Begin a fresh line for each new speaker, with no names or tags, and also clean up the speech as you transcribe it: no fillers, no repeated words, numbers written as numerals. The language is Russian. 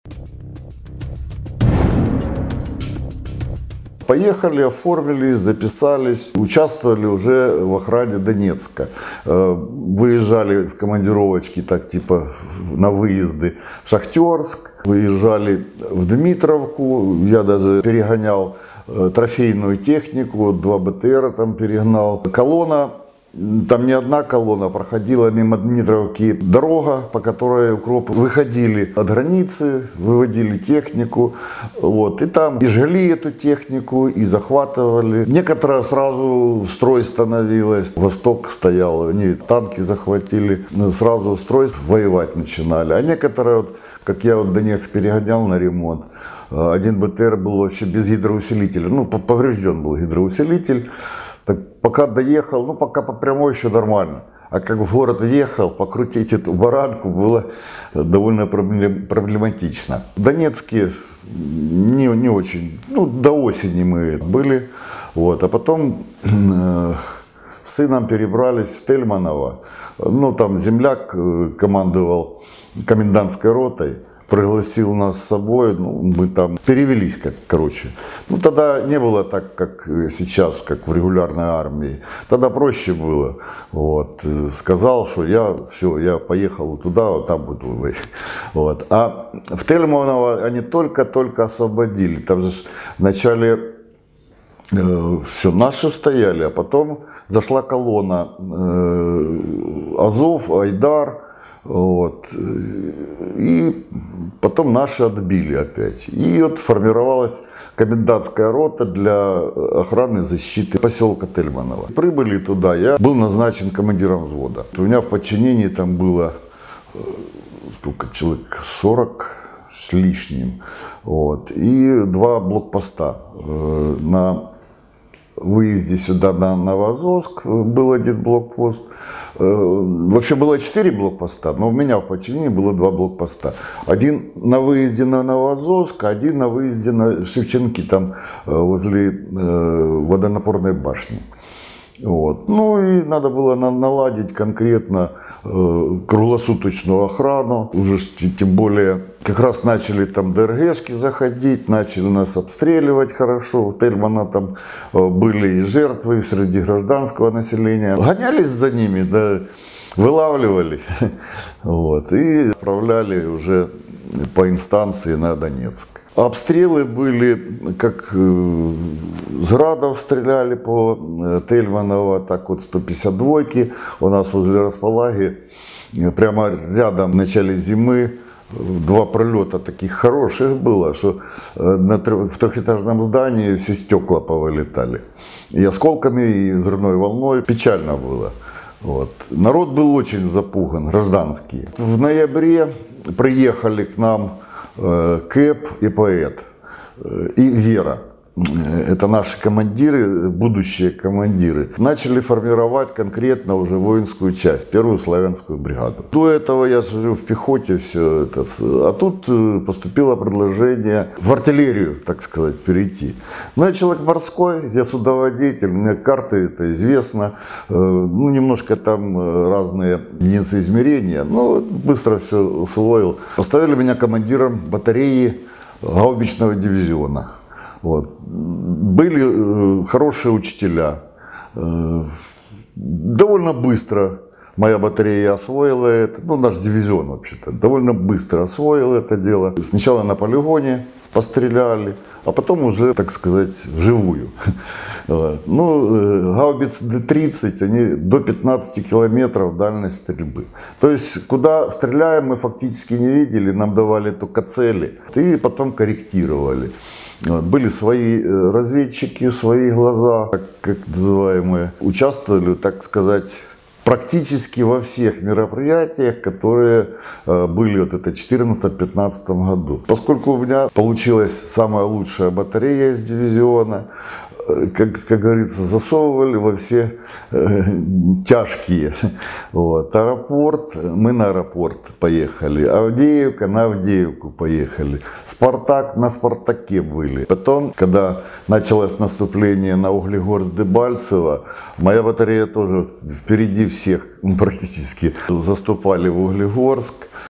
Поехали, оформились, записались, участвовали уже в охране Донецка. Выезжали в командировочки, так типа на выезды в Шахтерск, выезжали в Дмитровку, я даже перегонял трофейную технику, 2 БТРа там перегнал. Колонна, там не одна колонна, проходила мимо Дмитровки дорога, по которой укропы выходили от границы, выводили технику. Вот, и там и жгли эту технику, и захватывали. Некоторые сразу в строй становилось. Восток стоял, они танки захватили, сразу в строй воевать начинали. А некоторые, вот, как я вот Донецк перегонял на ремонт, один БТР был вообще без гидроусилителя, ну, поврежден был гидроусилитель. Так пока доехал, ну пока по прямой еще нормально. А как в город въехал, покрутить эту баранку было довольно проблематично. В Донецке не очень, ну до осени мы были. Вот. А потом с сыном перебрались в Тельманово. Ну там земляк командовал комендантской ротой. Пригласил нас с собой, ну, мы там перевелись, короче. Ну, тогда не было так, как сейчас, как в регулярной армии. Тогда проще было. Вот. Сказал, что я поехал туда, вот там буду. Вот. А в Тельманово они только-только освободили. Там же вначале все наши стояли, а потом зашла колонна Азов, Айдар. Вот. И потом наши отбили опять. И вот формировалась комендантская рота для охраны и защиты поселка Тельманово. Прибыли туда, я был назначен командиром взвода. У меня в подчинении там было сколько, человек 40 с лишним. Вот. И 2 блокпоста. На выезде сюда на Новоазовск был 1 блокпост. Вообще было 4 блокпоста, но у меня в подчинении было 2 блокпоста. Один на выезде на Новоазовск, один на выезде на Шевченки, там возле водонапорной башни. Вот. Ну и надо было наладить конкретно круглосуточную охрану. Уже тем более как раз начали там ДРГшки заходить, начали нас обстреливать хорошо. У Тельмана там были и жертвы среди гражданского населения. Гонялись за ними, да, вылавливали. Вот. И отправляли уже по инстанции на Донецк. Обстрелы были, как с градов стреляли по Тельманово, так вот 152-ки. У нас возле располаги, прямо рядом в начале зимы, 2 пролета таких хороших было, что в трехэтажном здании все стекла повылетали. И осколками, и взрывной волной. Печально было. Вот. Народ был очень запуган, гражданский. В ноябре приехали к нам Кэп и Поэт, и Вера. Это наши командиры, будущие командиры. Начали формировать конкретно уже воинскую часть, 1-ю славянскую бригаду. До этого я жил в пехоте, все это. А тут поступило предложение в артиллерию, так сказать, перейти. Но я человек морской, я судоводитель, у меня карты, это известно. Ну, немножко там разные единицы измерения, но быстро все усвоил. Поставили меня командиром батареи гаубичного дивизиона. Вот. Были хорошие учителя. Довольно быстро моя батарея освоила это. Ну, наш дивизион вообще-то. Довольно быстро освоил это дело. Сначала на полигоне постреляли, а потом уже, так сказать, вживую. Ну, гаубицы Д-30, они до 15 километров дальность стрельбы. То есть, куда стреляем, мы фактически не видели, нам давали только цели. И потом корректировали. Были свои разведчики, свои глаза, как называемые. Участвовали, так сказать, практически во всех мероприятиях, которые были вот это в 2014-2015 году. Поскольку у меня получилась самая лучшая батарея из дивизиона, как говорится, засовывали во все тяжкие. Вот. Аэропорт, мы на аэропорт поехали. Авдеевка, на Авдеевку поехали. Спартак, на Спартаке были. Потом, когда началось наступление на Углегорск-Дебальцево, моя батарея тоже впереди всех практически заступали в Углегорск.